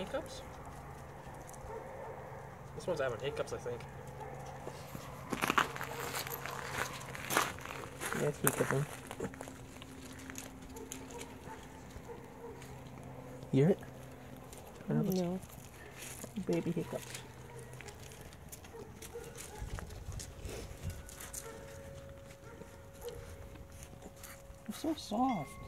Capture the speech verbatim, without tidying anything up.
hiccups? This one's having hiccups, I think. Yeah, it's hiccuping. Hear it? No. Baby hiccups. They're so soft.